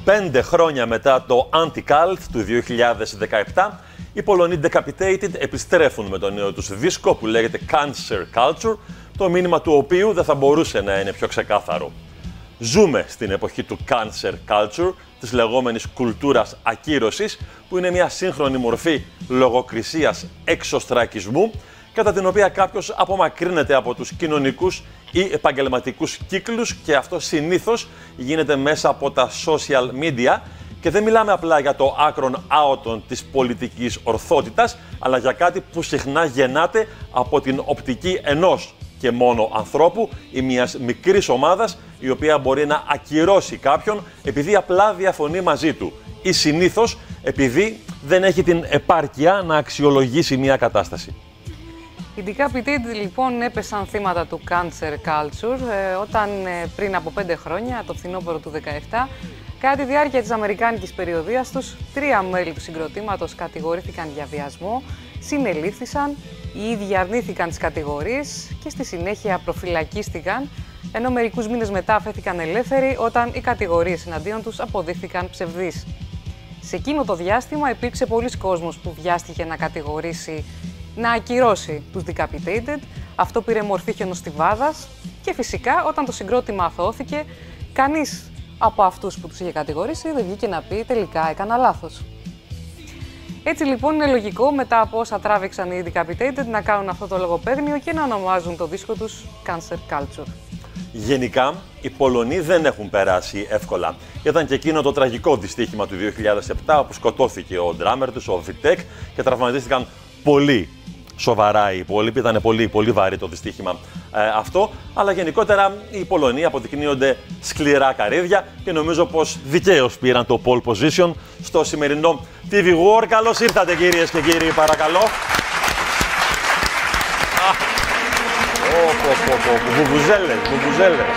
5 χρόνια μετά το Anti-Cult του 2017, οι Πολωνοί Decapitated επιστρέφουν με το νέο τους δίσκο που λέγεται Cancer Culture, το μήνυμα του οποίου δεν θα μπορούσε να είναι πιο ξεκάθαρο. Ζούμε στην εποχή του Cancer Culture, της λεγόμενης κουλτούρας ακύρωσης, που είναι μια σύγχρονη μορφή λογοκρισίας εξωστρακισμού, κατά την οποία κάποιος απομακρύνεται από τους κοινωνικούς ή επαγγελματικούς κύκλους και αυτό συνήθως γίνεται μέσα από τα social media και δεν μιλάμε απλά για το άκρον άωτον της πολιτικής ορθότητας, αλλά για κάτι που συχνά γεννάται από την οπτική ενός και μόνο ανθρώπου ή μιας μικρής ομάδας η οποία μπορεί να ακυρώσει κάποιον επειδή απλά διαφωνεί μαζί του ή συνήθως επειδή δεν έχει την επάρκεια να αξιολογήσει μια κατάσταση. Οι Decapitated λοιπόν έπεσαν θύματα του Cancer Culture όταν πριν από 5 χρόνια, το φθινόπωρο του 2017, κατά τη διάρκεια της αμερικάνικης περιοδίας τους, 3 μέλη του συγκροτήματος κατηγορήθηκαν για βιασμό, συνελήφθησαν, οι ίδιοι αρνήθηκαν τις κατηγορίες και στη συνέχεια προφυλακίστηκαν, ενώ μερικούς μήνες μετά αφέθηκαν ελεύθεροι όταν οι κατηγορίες εναντίον τους αποδείχθηκαν ψευδείς. Σε εκείνο το διάστημα υπήρξε πολλοί κόσμος που βιάστηκε να κατηγορήσει, να ακυρώσει τους Decapitated. Αυτό πήρε μορφή χιονοστιβάδας και φυσικά όταν το συγκρότημα αθωώθηκε, κανείς από αυτούς που τους είχε κατηγορήσει δεν βγήκε να πει τελικά έκανα λάθος. Έτσι λοιπόν είναι λογικό μετά από όσα τράβηξαν οι Decapitated να κάνουν αυτό το λογοπαίγνιο και να ονομάζουν το δίσκο τους Cancer Culture. Γενικά, οι Πολωνοί δεν έχουν περάσει εύκολα. Ήταν και εκείνο το τραγικό δυστύχημα του 2007 όπου σκοτώθηκε ο ντράμερ τους, ο Vitek, και τραυματίστηκαν πολύ σοβαρά οι υπόλοιποι. Ήταν πολύ βαρύ το δυστύχημα αυτό. Αλλά γενικότερα οι Πολωνοί αποδεικνύονται σκληρά καρύδια και νομίζω πως δικαίως πήραν το pole position στο σημερινό TV War. Καλώς ήρθατε κυρίες και κύριοι, παρακαλώ. Βουβουζέλες.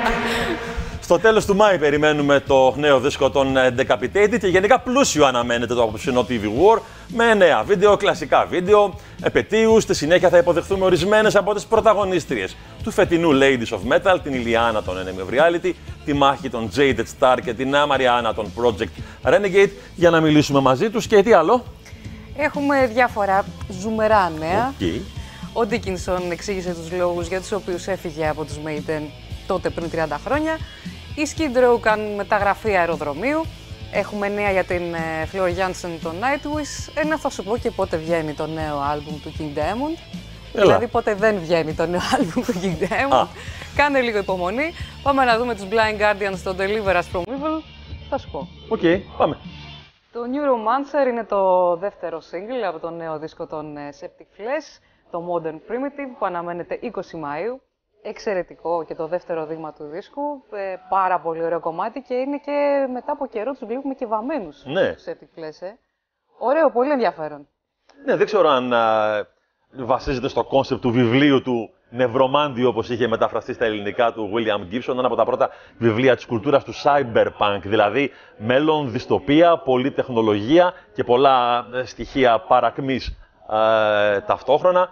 Στο τέλος του Μάη περιμένουμε το νέο δίσκο των Decapitated και γενικά πλούσιο αναμένεται το απόψινό TV War με νέα βίντεο, κλασικά βίντεο, επετείους. Στη συνέχεια θα υποδεχθούμε ορισμένες από τις πρωταγωνίστριες του φετινού Ladies of Metal, την Ιλιάνα των Enemy of Reality, τη μάχη των Jaded Star και την Μαριάννα των Project Renegade για να μιλήσουμε μαζί τους και τι άλλο. Έχουμε διάφορα ζουμερά νέα. Okay. Ο Dickinson εξήγησε τους λόγους για τους οποίους έφυγε από τους Maiden τότε πριν 30 χρόνια. Οι Skid Row κάνουν μεταγραφή αεροδρομίου. Έχουμε νέα για την Floor Jansen των Nightwish. Θα σου πω και πότε βγαίνει το νέο άλμπουμ του King Diamond. Δηλαδή πότε δεν βγαίνει το νέο άλμπουμ του King Diamond. Κάνε λίγο υπομονή. Πάμε να δούμε τους Blind Guardian στο Deliver Us From Evil. Θα σου πω. Οκ, πάμε. Το Neuromancer είναι το δεύτερο single από το νέο δίσκο των Septic Flesh, το Modern Primitive, που αναμένεται 20 Μαΐου. Εξαιρετικό και το δεύτερο δείγμα του δίσκου. Πάρα πολύ ωραίο κομμάτι και είναι και μετά από καιρό τους βλέπουμε και βαμμένους. Ναι. Τους Septic Flesh. Ωραίο, πολύ ενδιαφέρον. Ναι, δεν ξέρω αν βασίζεται στο κόνσεπτ του βιβλίου του Νευρομάντιο, όπως είχε μεταφραστεί στα ελληνικά, του William Gibson, ένα από τα πρώτα βιβλία της κουλτούρας του cyberpunk, δηλαδή μέλλον, δυστοπία, πολλή τεχνολογία και πολλά στοιχεία παρακμής ταυτόχρονα.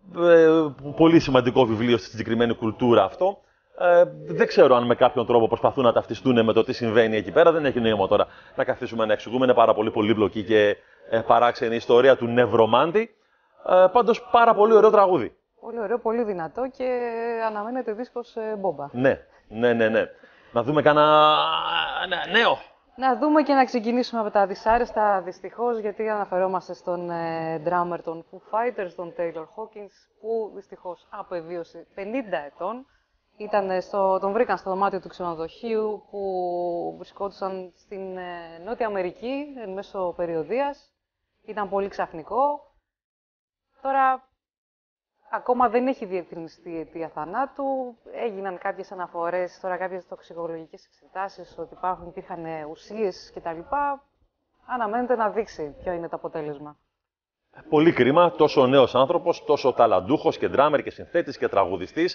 Πολύ σημαντικό βιβλίο στη συγκεκριμένη κουλτούρα αυτό. Δεν ξέρω αν με κάποιον τρόπο προσπαθούν να ταυτιστούν με το τι συμβαίνει εκεί πέρα. Δεν έχει νόημα τώρα να καθίσουμε να εξηγούμε. Είναι πάρα πολύ πολύπλοκη και παράξενη η ιστορία του Νευρομάντη. Πάντως πάρα πολύ ωραίο τραγούδι. Πολύ ωραίο, πολύ δυνατό και αναμένεται δίσκος μπόμπα. Ναι. Να δούμε κανένα νέο. Να δούμε και να ξεκινήσουμε από τα δυσάρεστα δυστυχώς, γιατί αναφερόμαστε στον drummer των Foo Fighters, τον Taylor Hawkins, που δυστυχώς απεβίωσε 50 ετών. Τον βρήκαν στο δωμάτιο του ξενοδοχείου που βρισκόντουσαν στην Νότια Αμερική εν μέσω περιοδίας. Ήταν πολύ ξαφνικό. Τώρα ακόμα δεν έχει διευκρινιστεί η αιτία θανάτου. Έγιναν κάποιες αναφορές, τώρα κάποιες τοξικολογικές εξετάσεις, ότι υπήρχαν ουσίες κτλ. Αναμένεται να δείξει ποιο είναι το αποτέλεσμα. Πολύ κρίμα, τόσο νέος άνθρωπος, τόσο ταλαντούχος και ντράμερ και συνθέτης και τραγουδιστής.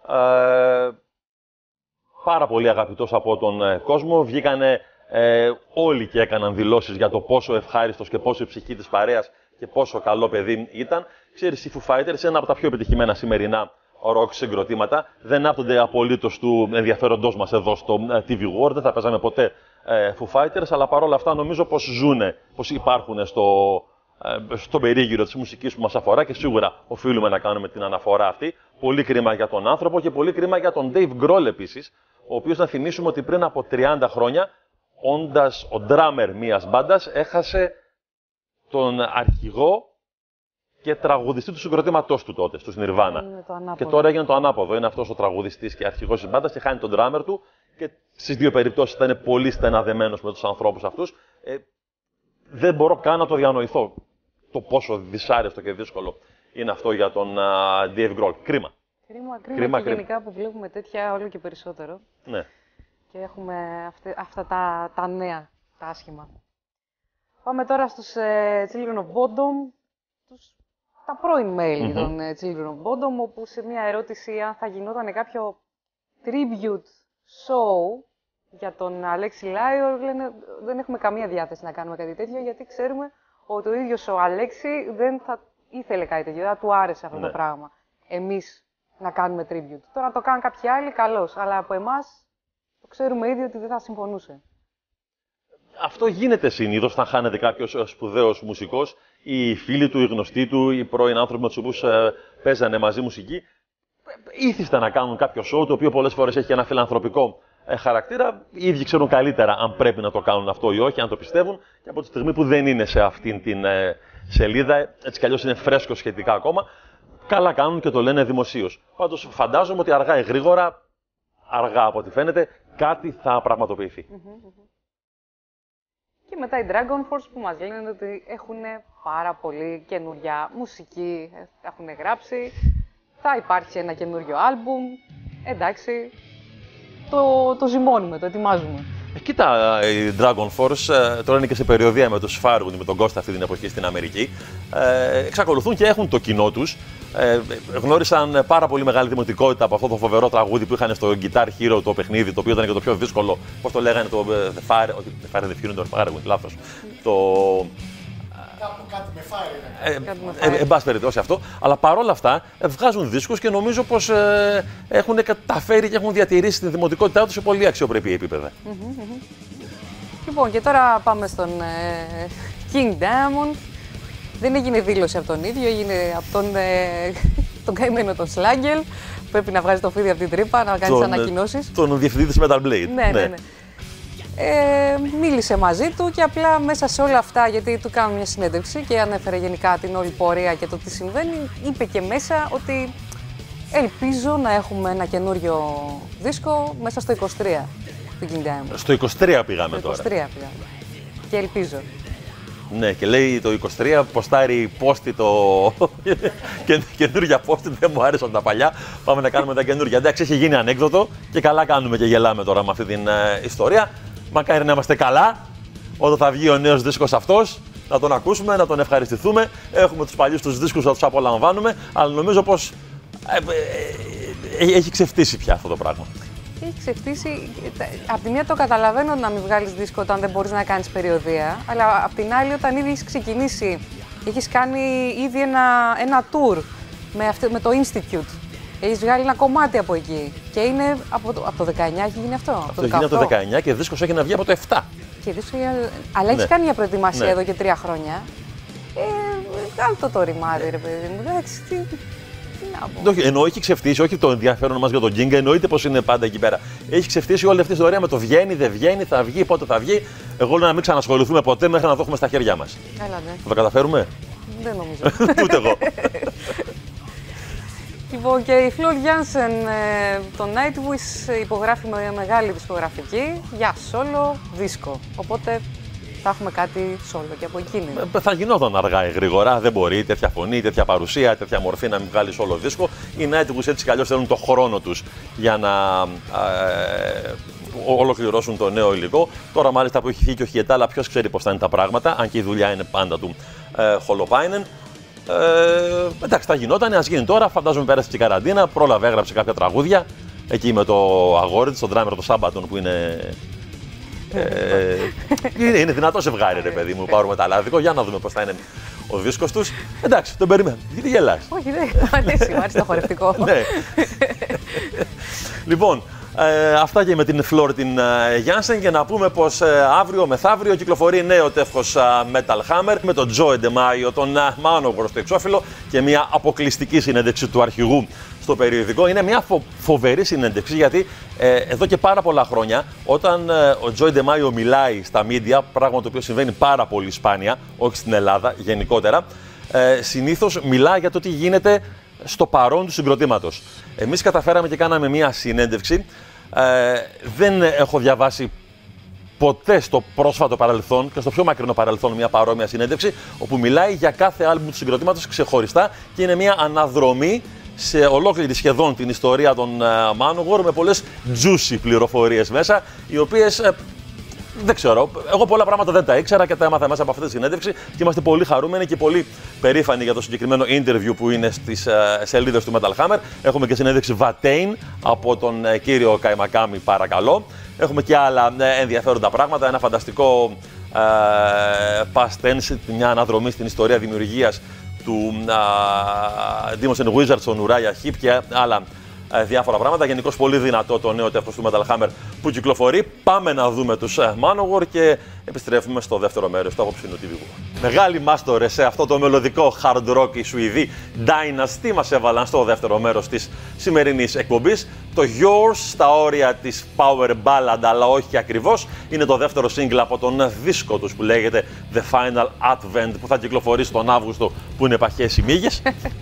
Πάρα πολύ αγαπητός από τον κόσμο. Βγήκανε όλοι και έκαναν δηλώσεις για το πόσο ευχάριστος και πόσο η ψυχή της παρέας και πόσο καλό παιδί ήταν. Ξέρεις, οι Foo Fighters, ένα από τα πιο επιτυχημένα σημερινά rock συγκροτήματα, δεν άπτονται απολύτως του ενδιαφέροντός μας εδώ στο TV World. Δεν θα παίζαμε ποτέ Foo Fighters, αλλά παρόλα αυτά νομίζω πως ζούνε, πως υπάρχουν στο περίγυρο της μουσικής που μας αφορά και σίγουρα οφείλουμε να κάνουμε την αναφορά αυτή. Πολύ κρίμα για τον άνθρωπο και πολύ κρίμα για τον Dave Grohl επίσης, ο οποίος να θυμίσουμε ότι πριν από 30 χρόνια, όντας ο drummer μιας μπάντας, έχασε τον αρχηγό και τραγουδιστή του συγκροτήματός του τότε, στους Nirvana. Και τώρα έγινε το ανάποδο. Είναι αυτός ο τραγουδιστής και αρχηγός της μπάντας και χάνει τον drummer του. Και στις δύο περιπτώσεις ήταν πολύ στενά δεμένος με τους ανθρώπους αυτούς. Δεν μπορώ καν να το διανοηθώ το πόσο δυσάρεστο και δύσκολο είναι αυτό για τον Dave Grohl. Κρίμα. Κρίμα και γενικά που βλέπουμε τέτοια όλο και περισσότερο. Ναι. Και έχουμε αυτά τα νέα, τα άσχημα. Πάμε τώρα στους Children of Bodom, τα πρώην μέλη των Children of Bodom, όπου σε μια ερώτηση αν θα γινόταν κάποιο tribute show για τον Αλέξη Λάιορ, λένε δεν έχουμε καμία διάθεση να κάνουμε κάτι τέτοιο, γιατί ξέρουμε ότι ο ίδιος ο Αλέξη δεν θα ήθελε κάτι τέτοιο, δεν του άρεσε αυτό το πράγμα. Εμείς να κάνουμε tribute. Τώρα να το κάνουν κάποιοι άλλοι, καλώς, αλλά από εμάς το ξέρουμε ήδη ότι δεν θα συμφωνούσε. Αυτό γίνεται συνήθως όταν χάνεται κάποιος σπουδαίος μουσικός, οι φίλοι του, οι γνωστοί του, οι πρώην άνθρωποι με τους οποίους παίζανε μαζί μουσική, ήθιστα να κάνουν κάποιο show, το οποίο πολλές φορές έχει ένα φιλανθρωπικό χαρακτήρα. Οι ίδιοι ξέρουν καλύτερα αν πρέπει να το κάνουν αυτό ή όχι, αν το πιστεύουν, και από τη στιγμή που δεν είναι σε αυτήν την σελίδα, έτσι κι αλλιώς είναι φρέσκο σχετικά ακόμα, καλά κάνουν και το λένε δημοσίως. Πάντως φαντάζομαι ότι αργά ή γρήγορα, αργά από ό,τι φαίνεται, κάτι θα πραγματοποιηθεί. Και μετά οι Dragon Force που μας λένε ότι έχουν πάρα πολύ καινούρια μουσική, έχουν γράψει, θα υπάρξει ένα καινούριο άλμπουμ, εντάξει, το ζυμώνουμε, το ετοιμάζουμε. Κοίτα, οι Dragon Force τώρα είναι και σε περιοδεία με τους Firewood, με τον Κώστα αυτή την εποχή στην Αμερική. Εξακολουθούν και έχουν το κοινό τους. Γνώρισαν πάρα πολύ μεγάλη δημοτικότητα από αυτό το φοβερό τραγούδι που είχαν στο Guitar Hero, το παιχνίδι, το οποίο ήταν και το πιο δύσκολο. Πώς το λέγανε, το The Fire, όχι The Fire, The Fury, το Firewood, λάθος. Κάτι με Fire είναι. Εν πάση περιπτώσει αυτό. Αλλά παρόλα αυτά βγάζουν δίσκους και νομίζω πως έχουν καταφέρει και έχουν διατηρήσει τη δημοτικότητά τους σε πολύ αξιοπρεπή επίπεδα. Λοιπόν, και τώρα πάμε στον King Diamond. Δεν έγινε δήλωση από τον ίδιο, έγινε από τον καημένο τον Σλάγγελ. Πρέπει να βγάζει το φίδι από την τρύπα, να κάνει τις ανακοινώσεις. Τον διευθυντή της Metal Blade. Ναι. Μίλησε μαζί του και απλά μέσα σε όλα αυτά, γιατί του κάνουν μια συνέντευξη και ανέφερε γενικά την όλη πορεία και το τι συμβαίνει, είπε και μέσα ότι ελπίζω να έχουμε ένα καινούριο δίσκο μέσα στο 23 του King Diamond. Στο 23 πήγαμε τώρα. Στο 23 πήγαμε. Και ελπίζω. Ναι, και λέει το 23 ποστάρει πόστι καινούργια πόστι, δεν μου άρεσαν τα παλιά, πάμε να κάνουμε τα καινούργια. Εντάξει, έχει γίνει ανέκδοτο και καλά κάνουμε και γελάμε τώρα με αυτή την ιστορία. Μακάρι να είμαστε καλά όταν θα βγει ο νέος δίσκος αυτός, να τον ακούσουμε, να τον ευχαριστηθούμε. Έχουμε τους παλιούς τους δίσκους να τους απολαμβάνουμε, αλλά νομίζω πως έχει ξεφτύσει πια αυτό το πράγμα. Έχει ξεφτύσει. Απ' τη μία το καταλαβαίνω να μην βγάλεις δίσκο όταν δεν μπορείς να κάνεις περιοδεία, αλλά απ' την άλλη όταν ήδη έχεις ξεκινήσει, έχεις κάνει ήδη ένα tour με το Institute. Έχεις βγάλει ένα κομμάτι από εκεί και είναι από το 19 έχει γίνει αυτό. Αυτό έχει γίνει από το 19 και δίσκος έχει να βγει από το 7. Αλλά έχεις κάνει μια προετοιμασία εδώ και 3 χρόνια. Κάλ' το ρημάδι, ρε παιδί μου. Εντάξει, τι να πω. Ενώ έχει ξεφτύσει, όχι το ενδιαφέρον μας για τον King, εννοείται πως είναι πάντα εκεί πέρα. Έχει ξεφτύσει όλη αυτή η ιστορία με το βγαίνει, δεν βγαίνει, θα βγει, πότε θα βγει. Εγώ λέω να μην ξανασχοληθούμε ποτέ μέχρι να το έχουμε στα χέρια μας. Έλα, ναι. Θα το καταφέρουμε? Δεν νομίζω. Ούτε εγώ. Λοιπόν, και η Floor Jansen, το Nightwish, υπογράφει με μεγάλη δισκογραφική για solo δίσκο. Οπότε θα έχουμε κάτι solo και από εκείνη. Θα γινόταν αργά ή γρήγορα. Δεν μπορεί τέτοια φωνή, τέτοια παρουσία, τέτοια μορφή να μην βγάλει solo δίσκο. Οι Nightwish έτσι κι αλλιώς θέλουν το χρόνο τους για να ολοκληρώσουν το νέο υλικό. Τώρα, μάλιστα που έχει φύγει και ο Χιετάλα, ποιος ξέρει πώς θα είναι τα πράγματα, αν και η δουλειά είναι πάντα του Holopainen. Εντάξει, θα γινόταν, ας γίνει τώρα. Φαντάζομαι πέρασε και η καραντίνα. Πρόλαβε, έγραψε κάποια τραγούδια. Εκεί με το αγόρι της, τον drummer του Σάμπατον που είναι. Είναι δυνατό ζευγάρι, ρε παιδί μου. Πάρουμε τα λάδικο για να δούμε πώς θα είναι ο δίσκος τους. Εντάξει, τον περιμένω. Γιατί γελάς? Όχι, δεν μου αρέσει το χορευτικό. Ναι. Λοιπόν, Αυτά και με την Φλόρ την Γιάνσεν, και να πούμε πως αύριο μεθαύριο κυκλοφορεί νέο τεύχος Metal Hammer με τον Joe DeMaio, τον Manowar στο εξώφυλλο, και μια αποκλειστική συνέντευξη του αρχηγού στο περιοδικό. Είναι μια φοβερή συνέντευξη, γιατί εδώ και πάρα πολλά χρόνια, όταν ο Joe DeMaio μιλάει στα media, πράγμα το οποίο συμβαίνει πάρα πολύ σπάνια, όχι στην Ελλάδα γενικότερα, συνήθως μιλάει για το τι γίνεται στο παρόν του συγκροτήματος. Εμείς καταφέραμε και κάναμε μια συνέντευξη. Δεν έχω διαβάσει ποτέ στο πρόσφατο παρελθόν και στο πιο μακρινό παρελθόν μια παρόμοια συνέντευξη, όπου μιλάει για κάθε άλμπουμ του συγκροτήματος ξεχωριστά, και είναι μια αναδρομή σε ολόκληρη σχεδόν την ιστορία των Manowar, με πολλές juicy πληροφορίες μέσα, οι οποίες δεν ξέρω. Εγώ πολλά πράγματα δεν τα ήξερα και τα έμαθα μέσα από αυτή τη συνέντευξη, και είμαστε πολύ χαρούμενοι και πολύ περήφανοι για το συγκεκριμένο interview που είναι στις σελίδες του Metal Hammer. Έχουμε και συνέντευξη Watain από τον κύριο Καϊμακάμι, παρακαλώ. Έχουμε και άλλα ενδιαφέροντα πράγματα. Ένα φανταστικό past tense, μια αναδρομή στην ιστορία δημιουργίας του Demons and Wizards, τον Uriah Heep, και άλλα διάφορα πράγματα. Γενικώς πολύ δυνατό το νέο τεύχος του Metal Hammer που κυκλοφορεί. Πάμε να δούμε τους Manowar και επιστρέφουμε στο δεύτερο μέρος του απόψινου TV. Μεγάλοι μάστορες σε αυτό το μελωδικό hard rock, οι Σουηδοί Dynasty μας έβαλαν στο δεύτερο μέρος της σημερινής εκπομπής. Το Yours, στα όρια της power ballad, αλλά όχι ακριβώς. Είναι το δεύτερο single από τον δίσκο τους που λέγεται The Final Advent, που θα κυκλοφορήσει τον Αύγουστο, που είναι παχές οι μύγες.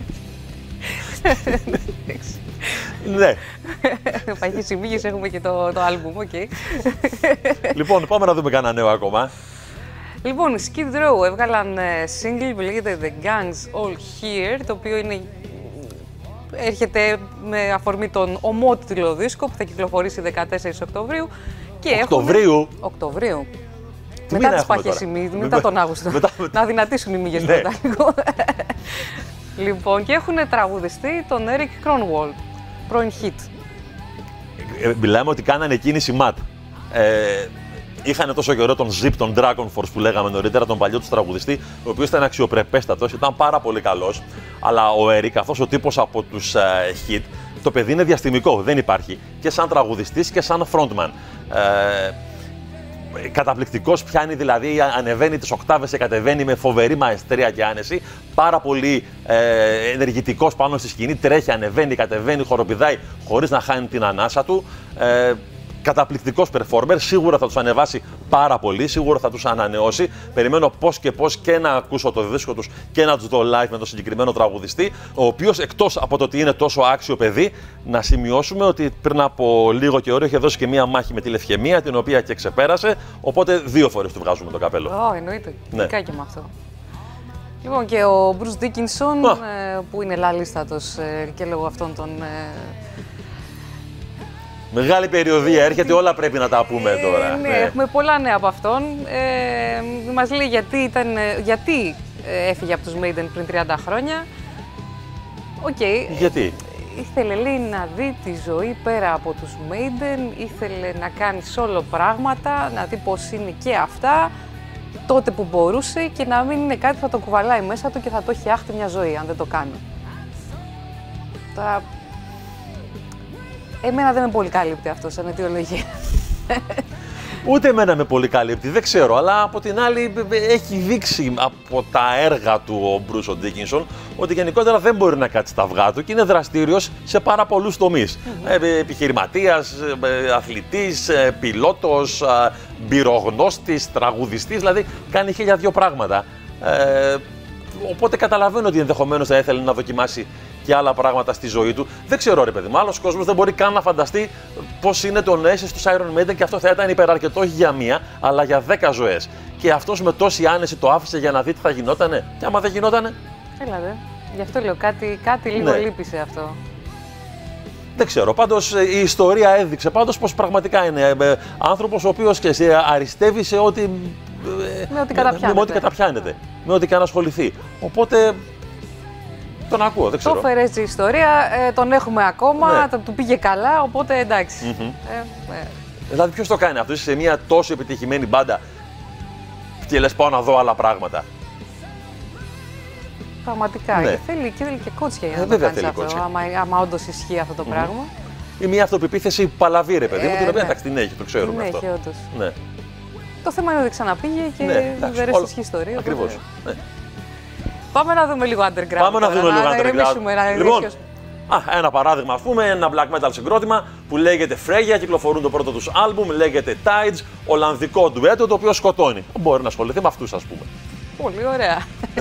Ναι. Παχές οι μύγες, έχουμε και το άλμπουμ, οκ. Λοιπόν, πάμε να δούμε κανένα νέο ακόμα. Λοιπόν, οι Skid Row έβγαλαν single που λέγεται The Gang's All Here, το οποίο έρχεται με αφορμή τον ομότιτλο δίσκο που θα κυκλοφορήσει 14 Οκτωβρίου. Οκτωβρίου. Μετά τις παχές οι μύγες, μετά τον Αύγουστο. Να δυνατήσουν οι μύγες μετά λίγο. Λοιπόν, και έχουν τραγουδιστεί τον Eric Kronwall, πρώην hit. Μιλάμε ότι κάνανε κίνηση ματ. Είχαν τόσο καιρό τον Zip, τον Dragon Force που λέγαμε νωρίτερα, τον παλιό του τραγουδιστή, ο οποίος ήταν αξιοπρεπέστατος, ήταν πάρα πολύ καλός. Αλλά ο Eric, καθώς ο τύπος από τους hit, το παιδί είναι διαστημικό, δεν υπάρχει. Και σαν τραγουδιστής και σαν frontman. Καταπληκτικός, πιάνει δηλαδή, ανεβαίνει τις οκτάβες και κατεβαίνει με φοβερή μαεστρία και άνεση. Πάρα πολύ ενεργητικός πάνω στη σκηνή, τρέχει, ανεβαίνει, κατεβαίνει, χοροπηδάει χωρίς να χάνει την ανάσα του. Καταπληκτικός performer, σίγουρα θα τους ανεβάσει πάρα πολύ, σίγουρα θα τους ανανεώσει. Περιμένω πώς και να ακούσω το δίσκο τους και να τους δω live με τον συγκεκριμένο τραγουδιστή, ο οποίος, εκτός από το ότι είναι τόσο άξιο παιδί, να σημειώσουμε ότι πριν από λίγο καιρό είχε δώσει και μία μάχη με τη λευκαιμία, την οποία και ξεπέρασε, οπότε 2 φορές του βγάζουμε το καπέλο. Εννοείται. Ναι. Και με αυτό. Λοιπόν, και ο Bruce Dickinson, που είναι λαλίστατος και λόγω αυτών των... Μεγάλη περιοδία, έρχεται, όλα πρέπει να τα πούμε τώρα. Ναι, έχουμε πολλά νέα από αυτόν. Μας λέει γιατί έφυγε από τους Maiden πριν 30 χρόνια. Γιατί? Ήθελε, λέει, να δει τη ζωή πέρα από τους Maiden, ήθελε να κάνει solo πράγματα, να δει πως είναι και αυτά, τότε που μπορούσε, και να μην είναι κάτι που θα το κουβαλάει μέσα του και θα το έχει άχτη μια ζωή, αν δεν το κάνει. Τώρα, εμένα δεν με πολύ καλύπτει αυτό σαν αιτιολογία. Ούτε εμένα με πολύ καλύπτει, δεν ξέρω, αλλά από την άλλη έχει δείξει από τα έργα του ο Bruce Dickinson ότι γενικότερα δεν μπορεί να κάτσει τα αυγά του και είναι δραστήριος σε πάρα πολλούς τομείς. Επιχειρηματίας, αθλητής, πιλότος, μπυρογνώστης, τραγουδιστής, δηλαδή κάνει 1002 πράγματα. Οπότε καταλαβαίνω ότι ενδεχομένως θα ήθελε να δοκιμάσει και άλλα πράγματα στη ζωή του. Δεν ξέρω, ρε παιδί μου, άλλος κόσμος δεν μπορεί καν να φανταστεί πώς είναι το να είσαι στους Iron Maiden, και αυτό θα ήταν υπεραρκετό, όχι για μία, αλλά για 10 ζωές. Και αυτός με τόση άνεση το άφησε για να δει τι θα γινότανε. Και άμα δεν γινότανε. Έλατε. Γι' αυτό λέω, κάτι λίγο λείπει σε αυτό. Δεν ξέρω. Πάντως η ιστορία έδειξε πάντως πως πραγματικά είναι άνθρωπος ο οποίος και αριστεύει σε ό,τι. Με ό,τι καταπιάνεται. Με ό,τι και αν ασχοληθεί. Οπότε. Τον ακούω, δεν ξέρω. Το φέρε έτσι η ιστορία, τον έχουμε ακόμα, του πήγε καλά, οπότε εντάξει. Δηλαδή, ποιος το κάνει αυτό, είσαι σε μια τόσο επιτυχημένη μπάντα και λες πάω να δω άλλα πράγματα. Πραγματικά. Θέλει και κότσια για να το κάνεις αυτό, άμα όντως ισχύει αυτό το πράγμα. ή μια αυτοπεποίθηση παλαβή, ρε παιδί μου, την οποία εντάξει την έχει, το ξέρουμε αυτό. Την έχει, όντως. Ναι. Το θέμα είναι ότι ξαναπήγε και δεν ρέστησε ιστορία. Ακριβώς. Ναι. Πάμε να δούμε λίγο underground. Πάμε να δούμε λίγο underground. Λοιπόν, ένα παράδειγμα, ας πούμε, ένα black metal συγκρότημα που λέγεται Freya, κυκλοφορούν το πρώτο τους άλμπουμ, λέγεται Tides, ολλανδικό ντουέτο το οποίο σκοτώνει. Μπορεί να ασχοληθεί με αυτούς, ας πούμε. Πολύ ωραία.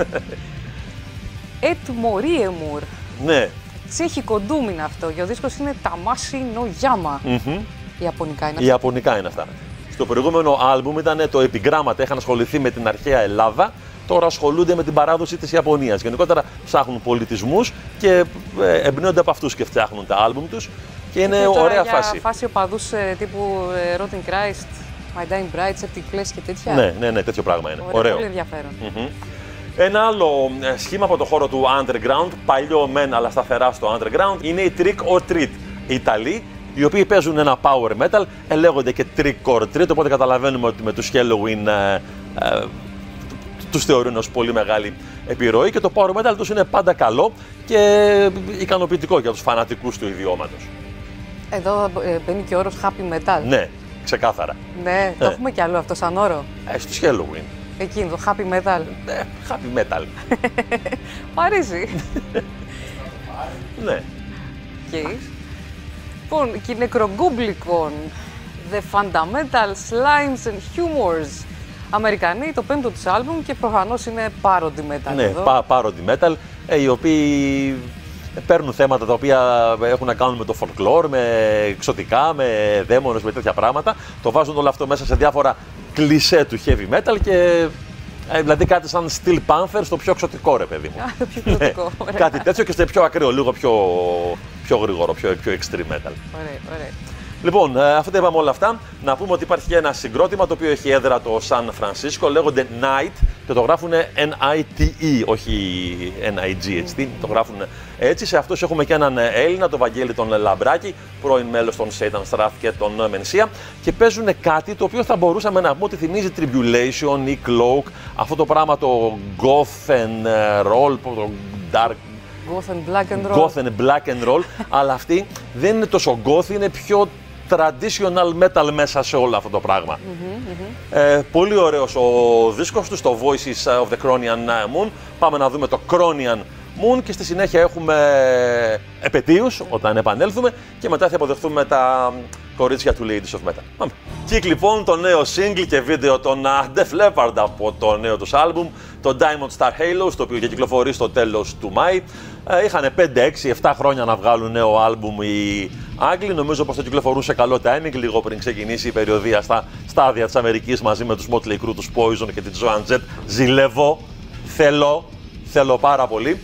Et Moriemur. Ναι. Τσέχικο ντούμ είναι αυτό και ο δίσκος είναι Tamashi no Yama. Ιαπωνικά είναι αυτά. Ιαπωνικά είναι αυτά. Στο προηγούμενο άλμπουμ ήταν το επιγράμματα, είχαν ασχοληθεί με την αρχαία Ελλάδα. Τώρα ασχολούνται με την παράδοση της Ιαπωνίας. Γενικότερα ψάχνουν πολιτισμούς και εμπνέονται από αυτούς και φτιάχνουν τα άλμπουμ τους. Και είναι ωραία φάση. Φάση οπαδούς τύπου Rotten Christ, My Dying Bride, Septic Place και τέτοια. Ναι, τέτοιο πράγμα είναι. Ωραίο. Πολύ ενδιαφέρον. Ένα άλλο σχήμα από το χώρο του underground, παλιό μεν αλλά σταθερά στο underground, είναι η Trick or Treat. Οι Ιταλοί, οι οποίοι παίζουν ένα power metal, λέγονται και Trick or Treat, οπότε καταλαβαίνουμε ότι με τους Halloween τους θεωρούν ως πολύ μεγάλη επιρροή και το power metal τους είναι πάντα καλό και ικανοποιητικό για τους φανατικούς του ιδιώματος. Εδώ μπαίνει και ο όρος happy metal. Ναι, ξεκάθαρα. Ναι, το έχουμε κι άλλο αυτό σαν όρο. Στους Halloween. Εκείνο, το happy metal. Ναι, happy metal. Μ' αρέσει. Ναι. Λοιπόν, και νεκρογκούμπλικον. The Fundamental Slimes and Humors. Αμερικανοί, το πέμπτο τους άλμπουμ και προφανώς είναι parody metal. Ναι, parody metal, οι οποίοι παίρνουν θέματα τα οποία έχουν να κάνουν με το folklore, με εξωτικά, με δαίμονες, με τέτοια πράγματα. Το βάζουν όλο αυτό μέσα σε διάφορα κλισέ του heavy metal και δηλαδή κάτι σαν Steel Panther στο πιο εξωτικό, ρε παιδί μου. Το πιο εξωτικό, κάτι τέτοιο και στο πιο ακραίο, λίγο πιο γρήγορο, πιο extreme metal. Ωραία. Λοιπόν, αφού τα είπαμε όλα αυτά, να πούμε ότι υπάρχει και ένα συγκρότημα το οποίο έχει έδρα το Σαν Φρανσίσκο, λέγονται Night και το γράφουν N-I-T-E, όχι N-I-G-H-T, το γράφουν έτσι. Σε αυτούς έχουμε και έναν Έλληνα, τον Βαγγέλη τον Λαμπράκη, πρώην μέλος των Satan Strath και των Mensia, και παίζουν κάτι το οποίο θα μπορούσαμε να πούμε ότι θυμίζει Tribulation ή Cloak, αυτό το πράγμα το Goth and Roll, το Dark. Goth and Black and Roll. Goth and Black and Roll, αλλά αυτή δεν είναι τόσο goth, είναι πιο traditional metal μέσα σε όλο αυτό το πράγμα. Πολύ ωραίος ο δίσκος του, το Voices of the Cronian Moon. Πάμε να δούμε το Cronian Moon και στη συνέχεια έχουμε επετείους όταν επανέλθουμε και μετά θα υποδεχθούμε τα κορίτσια του Ladies of Metal. Πάμε. Κυκλ λοιπόν το νέο single και βίντεο των Def Leppard από το νέο τους άλμπουμ, το Diamond Star Halos, το οποίο και κυκλοφορεί στο τέλος του Μάη. Είχαν 5, 6, 7 χρόνια να βγάλουν νέο άλμπουμ οι Άγγλοι. Νομίζω πως το κυκλοφορούν σε καλό timing, λίγο πριν ξεκινήσει η περιοδία στα στάδια της Αμερικής μαζί με τους Motley Crue, τους Poison και την Joan Jett. Ζηλεύω, θέλω πάρα πολύ.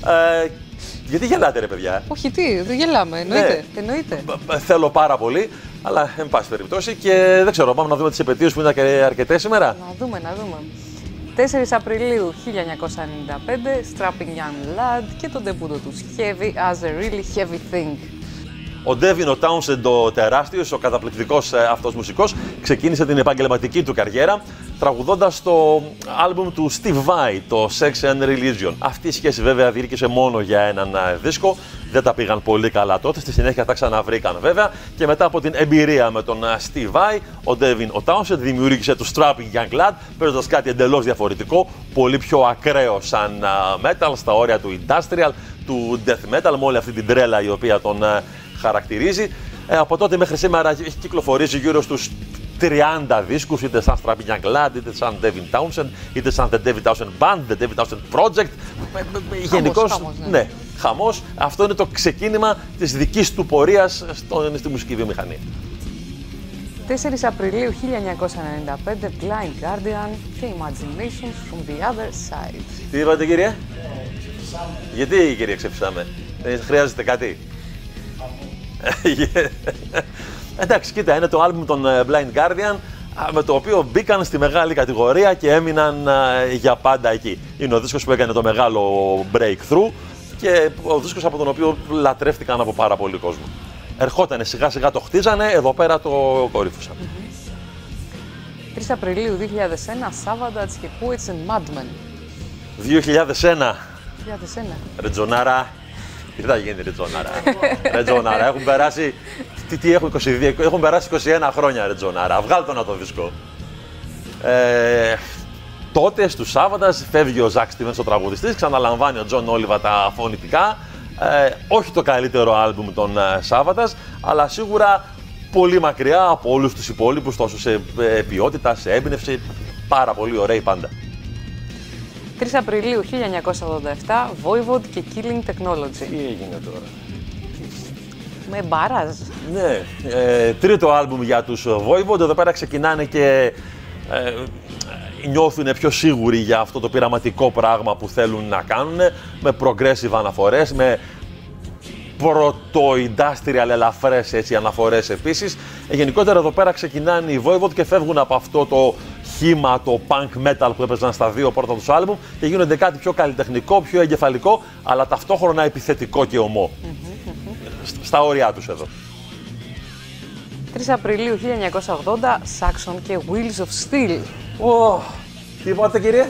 Γιατί γελάτε, ρε παιδιά? Όχι, δεν γελάμε, εννοείται. Θέλω πάρα πολύ, αλλά εν πάση περιπτώσει. Και δεν ξέρω, πάμε να δούμε τις επετείους που είναι και αρκετές σήμερα. Να δούμε. 4 Απριλίου 1995, Strapping Young Lad και το ντεμπούτο τους, Heavy as a Really Heavy Thing. Ο Devin ο Townsend, ο τεράστιος, ο καταπληκτικός αυτός μουσικός, ξεκίνησε την επαγγελματική του καριέρα τραγουδώντας το άλμπουμ του Steve Vai, το Sex and Religion. Αυτή η σχέση βέβαια διήρκησε μόνο για έναν δίσκο, δεν τα πήγαν πολύ καλά τότε, στη συνέχεια τα ξαναβρήκαν βέβαια και μετά από την εμπειρία με τον Steve Vai, ο Devin ο Townsend δημιούργησε το Strapping Young Lad, παίζοντας κάτι εντελώς διαφορετικό, πολύ πιο ακραίο σαν metal, στα όρια του industrial, του death metal, με όλη αυτή την τρέλα η οποία τον χαρακτηρίζει. Από τότε μέχρι σήμερα έχει κυκλοφορήσει γύρω στους 30 δίσκους, είτε σαν Strapping Young Lad, είτε σαν Devin Townsend, είτε σαν The David Townsend Band, The David Townsend Project. Γενικώς, ναι, χαμός. Αυτό είναι το ξεκίνημα της δικής του πορείας στη μουσική βιομηχανία. 4 Απριλίου 1995, Blind Guardian και Imaginations from the Other Side. Τι είπατε, κύριε? Γιατί, κύριε, ξεφυσάμε? Χρειάζεται κάτι? Εντάξει, κοίτα, είναι το άλμπουμ των Blind Guardian με το οποίο μπήκαν στη μεγάλη κατηγορία και έμειναν για πάντα εκεί. Είναι ο δίσκος που έκανε το μεγάλο breakthrough και ο δίσκος από τον οποίο λατρεύτηκαν από πάρα πολύ κόσμο. Ερχότανε σιγά σιγά, το χτίζανε, εδώ πέρα το κορύφωσαν. 3 Απριλίου 2001, Savatage και Poets and Madmen. 2001. Ρετζονάρα. Τι θα γίνει, ρε Τζονάρα. Έχουν περάσει. Τι έχουν 22, έχουν περάσει 21 χρόνια, ρε Τζονάρα. Βγάλ' το να το δίσκο. Τότε στους Σάββατας φεύγει ο Ζακ Στίβενς ο τραγουδιστής, ξαναλαμβάνει ο Τζον Όλιβα τα φωνητικά. Όχι το καλύτερο άλμπουμ των Σάββατας, αλλά σίγουρα πολύ μακριά από όλους τους υπόλοιπους, τόσο σε ποιότητα, σε έμπνευση. Πάρα πολύ ωραίοι πάντα. 3 Απριλίου 1987, Voivod και Killing Technology. Τι έγινε τώρα? Με μπάραζ. Ναι, τρίτο άλμπουμ για τους Voivod. Εδώ πέρα ξεκινάνε και νιώθουν πιο σίγουροι για αυτό το πειραματικό πράγμα που θέλουν να κάνουν, με progressive αναφορές, με πρωτο-industrial ελαφρές αναφορές επίσης. Γενικότερα εδώ πέρα ξεκινάνε οι Voivod και φεύγουν από αυτό το χύμα, το punk metal που έπαιζαν στα δύο πρώτα τους άλμπουμ και γίνονται κάτι πιο καλλιτεχνικό, πιο εγκεφαλικό, αλλά ταυτόχρονα επιθετικό και ομό. Στα όρια τους εδώ. 3 Απριλίου 1980, Saxon και Wheels of Steel. Τι είπατε, κύριε?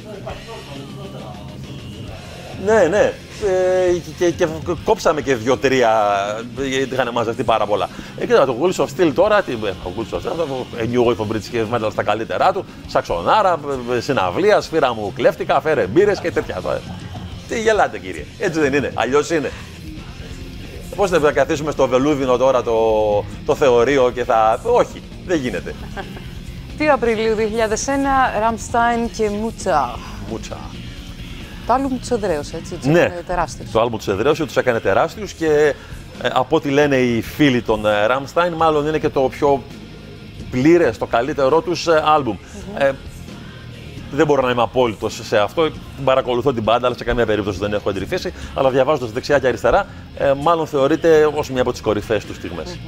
Ναι. Και κόψαμε και 2-3, γιατί είχαν μαζευτεί πάρα πολλά. Κοίτα, το Wheels of Steel τώρα, ο Wheels of Steel, New Wave of British Heavy Metal στα καλύτερά του, σαξονάρα, συναυλία, σφύρα μου κλέφτηκα, φέρε μπύρες και τέτοια. Τι γελάτε, κύριε? Έτσι δεν είναι? Αλλιώς είναι? Πώς θα καθίσουμε στο βελούδινο τώρα το θεωρείο και θα... Όχι, δεν γίνεται. 2 Απριλίου 2001, Rammstein και Mucha. Το άλμπουμ τους εδραίωσε, έτσι, τους έκανε τεράστιους. Το άλμπουμ τους εδραίωσε, τους έκανε τεράστιους και από ό,τι λένε οι φίλοι των Rammstein, μάλλον είναι και το πιο πλήρες, το καλύτερό τους άλμπουμ. Δεν μπορώ να είμαι απόλυτος σε αυτό. Παρακολουθώ την μπάντα, αλλά σε καμία περίπτωση δεν έχω εντρυφήσει. Αλλά διαβάζοντας δεξιά και αριστερά, μάλλον θεωρείται ως μια από τις κορυφαίες του στιγμές.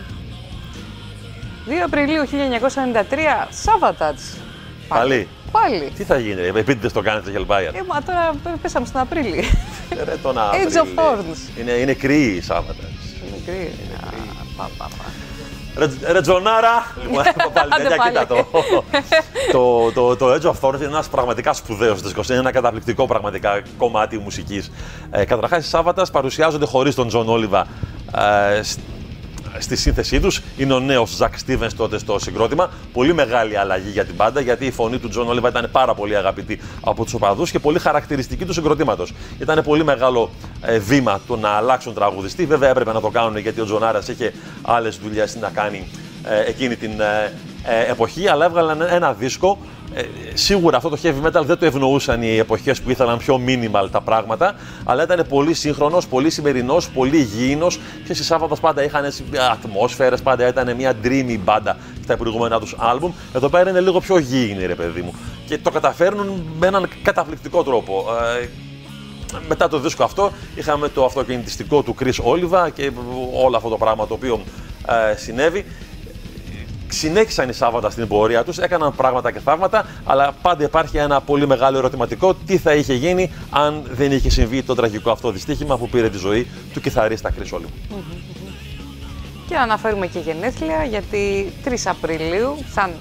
2 Απριλίου 1993, Savatage. Πάλι. Πάλι. Τι θα γίνει, επίτηδες το κάνετε, Hellfire? Μα τώρα πέσαμε στον Απρίλιο. Τον Age of Thorns. Είναι κρύοι οι Savatage. Είναι κρύοι. Ρε Τζονάρα! Λοιπόν, πάλι τέτοια, κοίτα το Age of Thorns είναι ένας πραγματικά σπουδαίος δίσκος. Είναι ένα καταπληκτικό πραγματικά κομμάτι μουσικής. Καταρχάς, οι Savatage παρουσιάζονται χωρίς τον Τζον Όλιβα στη σύνθεσή τους. Είναι ο νέος Ζακ Στίβενς τότε στο συγκρότημα. Πολύ μεγάλη αλλαγή για την μπάντα, γιατί η φωνή του Τζον Όλιβα ήταν πάρα πολύ αγαπητή από τους οπαδούς και πολύ χαρακτηριστική του συγκροτήματος. Ήταν πολύ μεγάλο βήμα το να αλλάξουν τραγουδιστή. Βέβαια έπρεπε να το κάνουν, γιατί ο Τζονάρας είχε άλλες δουλειές να κάνει εκείνη την εποχή, αλλά έβγαλαν ένα δίσκο. Σίγουρα αυτό το heavy metal δεν το ευνοούσαν οι εποχές που ήθελαν πιο minimal τα πράγματα, αλλά ήταν πολύ σύγχρονος, πολύ σημερινός, πολύ υγιεινός και στις Σάββατας πάντα είχαν ατμόσφαιρες, πάντα ήταν μια dreamy μπάντα στα προηγούμενα τους άλμπουμ. Εδώ πέρα είναι λίγο πιο γήινοι, ρε παιδί μου, και το καταφέρνουν με έναν καταπληκτικό τρόπο. Μετά το δίσκο αυτό είχαμε το αυτοκινητιστικό του Chris Oliva και όλο αυτό το πράγμα το οποίο συνέβη. Συνέχισαν οι Σάββατα στην πορεία τους, έκαναν πράγματα και θαύματα, αλλά πάντα υπάρχει ένα πολύ μεγάλο ερωτηματικό: τι θα είχε γίνει αν δεν είχε συμβεί το τραγικό αυτό δυστύχημα που πήρε τη ζωή του κιθαρίστα Chris Oliva. Και να αναφέρουμε και γενέθλια, γιατί 3 Απριλίου,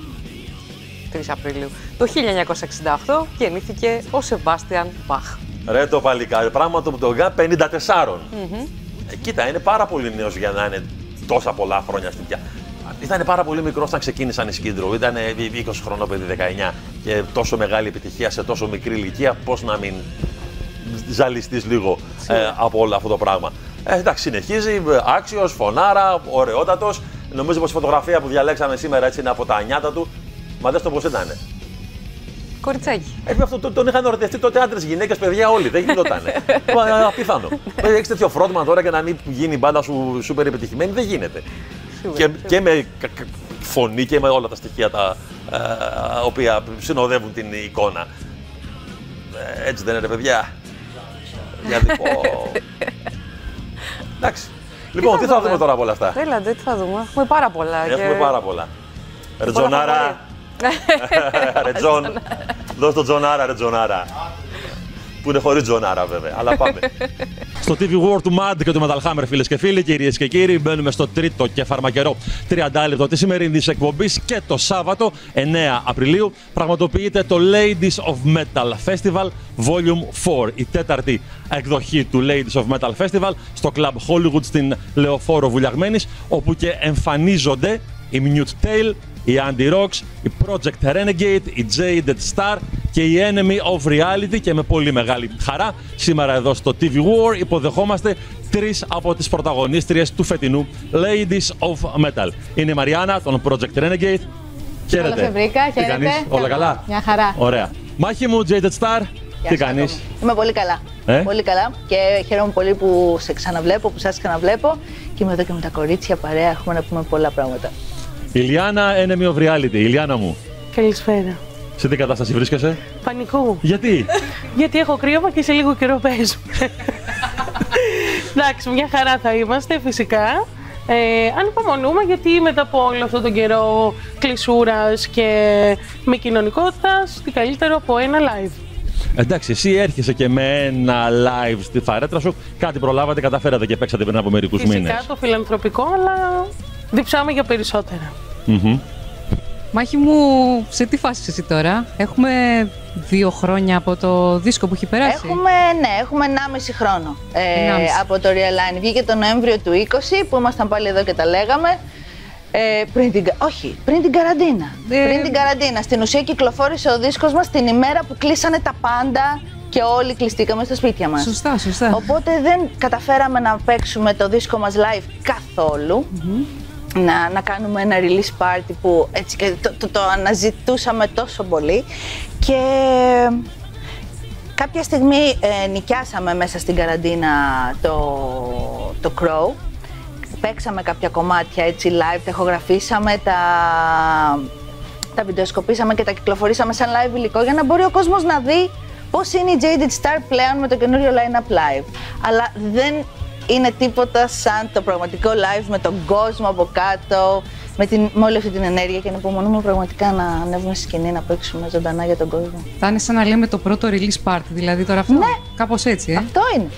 το 1968 γεννήθηκε ο Σεμπάστιαν Μπαχ. Ρε το παλικάρι, πράγμα το που τον κάνει 54. Κοίτα, είναι πάρα πολύ νέος για να είναι τόσα πολλά χρόνια στην πια. Ήταν πάρα πολύ μικρός όταν ξεκίνησαν οι Skid Row. Ήταν 20 χρονό παιδί, 19, και τόσο μεγάλη επιτυχία σε τόσο μικρή ηλικία. Πώς να μην ζαλιστείς λίγο από όλο αυτό το πράγμα. Εντάξει, συνεχίζει, άξιος, φωνάρα, ωραιότατος. Νομίζω πως η φωτογραφία που διαλέξαμε σήμερα έτσι είναι από τα νιάτα του. Μα δες το πώς ήταν. Κοριτσάκι. Αυτό τον είχαν ερωτευτεί τότε άντρες, γυναίκες, παιδιά, όλοι. Δεν γινότανε. Απίθανο. Έχεις τέτοιο φρόντμα τώρα και να μην γίνει η μπάντα σου σούπερ επιτυχημένη, δεν γίνεται. Και με φωνή και με όλα τα στοιχεία τα οποία συνοδεύουν την εικόνα. Έτσι δεν είναι, παιδιά? Εντάξει. Λοιπόν, τι θα δούμε τώρα από όλα αυτά? Έλατε, τι θα δούμε? Έχουμε πάρα πολλά. Έχουμε πάρα πολλά. Ρε Τζονάρα. Ρε Τζον. Δώσ' το Τζονάρα, ρε Τζονάρα. Που είναι χωρίς Τζονάρα βέβαια, αλλά πάμε. Στο TV World του Mad και του Metal Hammer, φίλες και φίλοι, κυρίες και κύριοι, μπαίνουμε στο τρίτο και φαρμακερό 30 λεπτό της σημερινής εκπομπής και το Σάββατο 9 Απριλίου πραγματοποιείται το Ladies of Metal Festival Volume 4, η τέταρτη εκδοχή του Ladies of Metal Festival στο Club Hollywood στην Λεωφόρο Βουλιαγμένης, όπου και εμφανίζονται η Mute Tail, η Andy Rocks, η Project Renegade, η Jaded Star και η Enemy of Reality. Και με πολύ μεγάλη χαρά σήμερα εδώ στο TV War υποδεχόμαστε τρεις από τις πρωταγωνίστριες του φετινού Ladies of Metal. Είναι η Μαριάννα των Project Renegade. Χαίρετε. Καλώς σε βρήκα, χαίρετε. Όλα καλά? Μια χαρά. Ωραία. Μάχη μου, Jaded Star. Τι κάνεις? Είμαι πολύ καλά. Πολύ καλά και χαίρομαι πολύ που σε ξαναβλέπω, που σας ξαναβλέπω και είμαι εδώ και με τα κορίτσια παρέα, έχουμε να πούμε πολλά πράγματα. Ηλιάνα, Enemy of Reality. Ηλιάνα μου. Καλησπέρα. Σε τι κατάσταση βρίσκεσαι? Πανικού. Γιατί? Γιατί έχω κρύωμα και σε λίγο καιρό παίζουμε. Εντάξει, μια χαρά θα είμαστε φυσικά. Ανυπομονούμε γιατί μετά από όλο αυτόν τον καιρό κλεισούρας και με κοινωνικότητας, τι καλύτερο από ένα live. Εντάξει, εσύ έρχεσαι και με ένα live στη φαρέτρα σου. Κάτι προλάβατε, καταφέρατε και παίξατε πριν από μερικούς μήνες. Φυσικά το φιλανθρωπικό, αλλά διψάμε για περισσότερα. Μάχη μου, σε τι φάση εσύ τώρα? Έχουμε 2 χρόνια από το δίσκο που έχει περάσει. Έχουμε 1,5 χρόνο από το Realign. Βγήκε το Νοέμβριο του 20 που ήμασταν πάλι εδώ και τα λέγαμε. Πριν την καραντίνα. Πριν την καραντίνα. Στην ουσία κυκλοφόρησε ο δίσκος μας την ημέρα που κλείσανε τα πάντα και όλοι κλειστήκαμε στα σπίτια μας. Σωστά, σωστά. Οπότε δεν καταφέραμε να παίξουμε το δίσκο μας live καθόλου. Να κάνουμε ένα release party που έτσι και το αναζητούσαμε τόσο πολύ. Και κάποια στιγμή νοικιάσαμε μέσα στην καραντίνα το Crow. Παίξαμε κάποια κομμάτια έτσι live, τα ηχογραφήσαμε, τα βιντεοσκοπήσαμε και τα κυκλοφορήσαμε σαν live υλικό για να μπορεί ο κόσμος να δει πώς είναι η Jaded Star πλέον με το καινούριο line-up live. Αλλά δεν είναι τίποτα σαν το πραγματικό live με τον κόσμο από κάτω, με όλη αυτή την ενέργεια και να υπομονούμε πραγματικά να ανέβουμε στη σκηνή, να παίξουμε ζωντανά για τον κόσμο. Θα είναι σαν να λέμε το πρώτο release party, δηλαδή τώρα αυτό. Ναι. Κάπως έτσι, Αυτό είναι.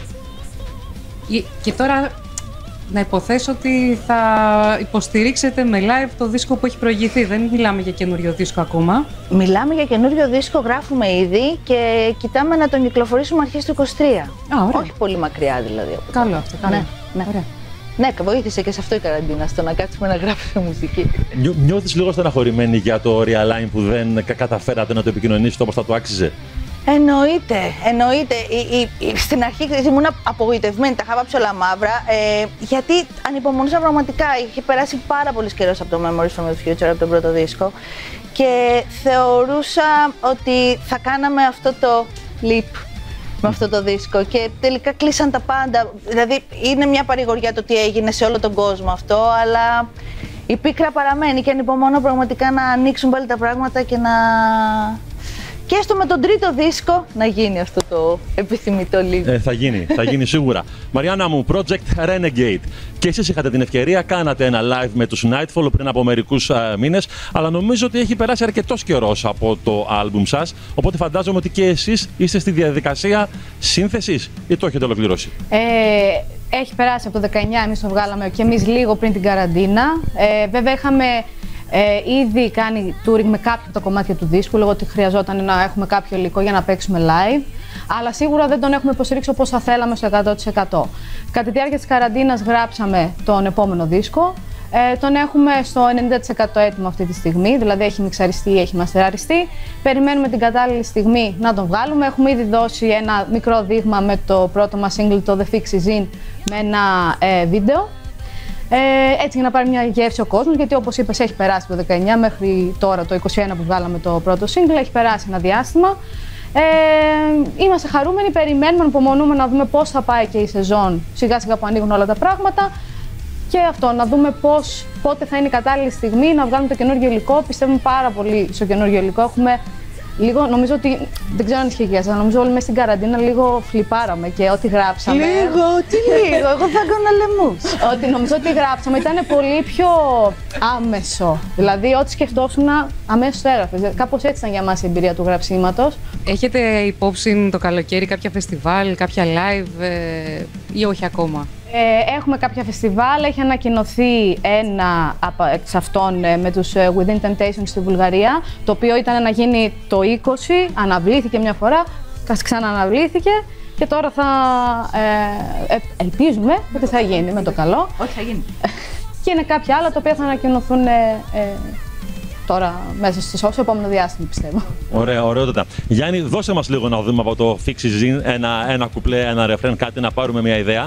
Και τώρα να υποθέσω ότι θα υποστηρίξετε με live το δίσκο που έχει προηγηθεί. Δεν μιλάμε για καινούριο δίσκο ακόμα. Μιλάμε για καινούριο δίσκο, γράφουμε ήδη και κοιτάμε να τον κυκλοφορήσουμε αρχές του 23. Ωραία. Όχι πολύ μακριά δηλαδή. Καλό αυτό, καλό. Ναι. Ωραία. Ναι, βοήθησε και σε αυτό η καραντίνα, στο να κάτσουμε να γράψουμε μουσική. Νιώθεις λίγο στεναχωρημένη για το Realign που δεν καταφέρατε να το επικοινωνήσετε όπως θα το άξιζε? Εννοείται. Στην αρχή ήμουν απογοητευμένη, τα είχα πάψει όλα μαύρα, γιατί ανυπομονούσα πραγματικά. Είχε περάσει πάρα πολύ καιρό από το Memories from the Future, από τον πρώτο δίσκο, και θεωρούσα ότι θα κάναμε αυτό το leap με αυτό το δίσκο και τελικά κλείσαν τα πάντα. Δηλαδή είναι μια παρηγοριά το τι έγινε σε όλο τον κόσμο αυτό, αλλά η πίκρα παραμένει και ανυπομονώ πραγματικά να ανοίξουν πάλι τα πράγματα και και έστω με τον τρίτο δίσκο να γίνει αυτό το επιθυμητό λίγο. Θα γίνει σίγουρα. Μαριάννα μου, Project Renegade. Και εσείς είχατε την ευκαιρία, κάνατε ένα live με τους Nightfall πριν από μερικούς μήνες, αλλά νομίζω ότι έχει περάσει αρκετός καιρός από το άλμπουμ σας, οπότε φαντάζομαι ότι και εσείς είστε στη διαδικασία σύνθεσης ή το έχετε ολοκληρώσει? Έχει περάσει από το 19, εμείς το βγάλαμε και εμείς λίγο πριν την καραντίνα. Βέβαια είχαμε ήδη κάνει touring με κάποια από τα κομμάτια του δίσκου, λόγω ότι χρειαζόταν να έχουμε κάποιο υλικό για να παίξουμε live. Αλλά σίγουρα δεν τον έχουμε υποστηρίξει όπως θα θέλαμε στο 100%. Κατά τη διάρκεια της καραντίνας γράψαμε τον επόμενο δίσκο. Τον έχουμε στο 90% έτοιμο αυτή τη στιγμή, δηλαδή έχει μιξαριστεί, έχει μαστεραριστεί. Περιμένουμε την κατάλληλη στιγμή να τον βγάλουμε. Έχουμε ήδη δώσει ένα μικρό δείγμα με το πρώτο μας single, το The Fix Is In, με ένα βίντεο. Έτσι για να πάρει μια γεύση ο κόσμος, γιατί όπως είπες έχει περάσει το 19 μέχρι τώρα το 21 που βγάλαμε το πρώτο single, έχει περάσει ένα διάστημα. Είμαστε χαρούμενοι, περιμένουμε, υπομονούμε να δούμε πώς θα πάει και η σεζόν σιγά σιγά που ανοίγουν όλα τα πράγματα και αυτό, να δούμε πότε θα είναι η κατάλληλη στιγμή να βγάλουμε το καινούργιο υλικό. Πιστεύουμε πάρα πολύ στο καινούργιο υλικό. Έχουμε λίγο, νομίζω ότι, δεν ξέρω αν ισχύει για εσάς, νομίζω όλοι μέσα στην καραντίνα λίγο φλιπάραμε και ό,τι γράψαμε. Λίγο, εγώ θα έκανα λαιμούς. Νομίζω ότι γράψαμε ήταν πολύ πιο άμεσο. Δηλαδή, ό,τι σκεφτόσουν αμέσως το έγραφες. Κάπως έτσι ήταν για μας η εμπειρία του γραψίματος. Έχετε υπόψη το καλοκαίρι κάποια φεστιβάλ, κάποια live ή όχι ακόμα? Έχουμε κάποια φεστιβάλ, έχει ανακοινωθεί ένα εξ αυτών με τους Within Temptation στη Βουλγαρία, το οποίο ήταν να γίνει το 20, αναβλήθηκε μια φορά, ξανααναβλήθηκε και τώρα θα ελπίζουμε ότι θα γίνει με το καλό. Όχι, θα γίνει. Και είναι κάποια άλλα τα οποία θα ανακοινωθούν τώρα μέσα στο επόμενο διάστημα, πιστεύω. Ωραία, ωραιότατα. Γιάννη, δώσε μας λίγο να δούμε από το Fix It Zin ένα κουπλέ, ένα ρεφρέν, κάτι να πάρουμε μια ιδέα.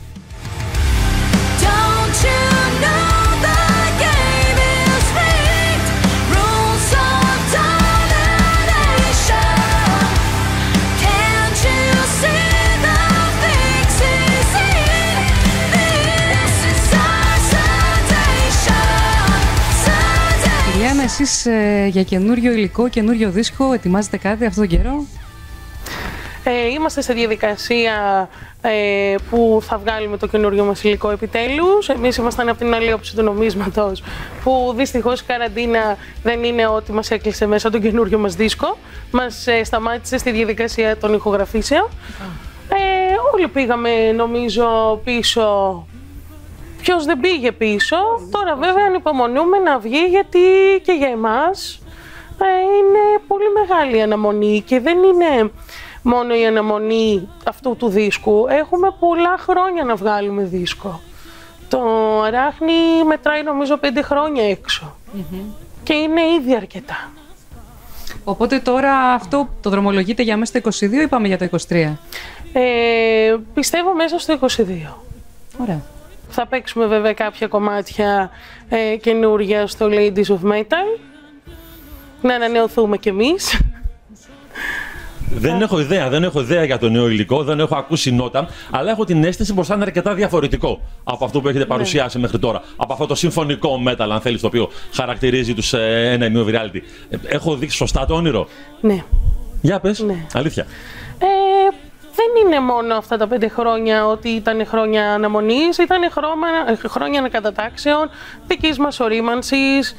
Εσείς για καινούριο υλικό, καινούριο δίσκο, ετοιμάζετε κάτι αυτόν τον καιρό? Είμαστε σε διαδικασία που θα βγάλουμε το καινούριο μας υλικό επιτέλους. Εμείς ήμασταν από την άλλη όψη του νομίσματος, που δυστυχώς η καραντίνα δεν είναι ότι μας έκλεισε μέσα τον καινούριο μας δίσκο. Μας σταμάτησε στη διαδικασία των ηχογραφήσεων. Όλοι πήγαμε, νομίζω, πίσω. Ποιος δεν πήγε πίσω, τώρα βέβαια ανυπομονούμε να βγει, γιατί και για εμάς είναι πολύ μεγάλη αναμονή και δεν είναι μόνο η αναμονή αυτού του δίσκου. Έχουμε πολλά χρόνια να βγάλουμε δίσκο. Το Αράχνη μετράει νομίζω 5 χρόνια έξω και είναι ήδη αρκετά. Οπότε τώρα αυτό το δρομολογείτε για μέσα στο 22 ή πάμε για το 23? Πιστεύω μέσα στο 22. Ωραία. Θα παίξουμε βέβαια κάποια κομμάτια καινούργια στο Ladies of Metal. Να ανανεωθούμε κι εμείς. Δεν έχω ιδέα για το νέο υλικό, δεν έχω ακούσει νότα, αλλά έχω την αίσθηση πως θα είναι αρκετά διαφορετικό από αυτό που έχετε παρουσιάσει μέχρι τώρα. Από αυτό το συμφωνικό metal, αν θέλεις, το οποίο χαρακτηρίζει τους ένα ημίω reality. Έχω δείξει σωστά το όνειρο? Ναι. Για πες, ναι. Αλήθεια. Δεν είναι μόνο αυτά τα 5 χρόνια ότι ήταν χρόνια αναμονής, ήταν χρόνια ανακατατάξεων, δικής μας ορίμανσης,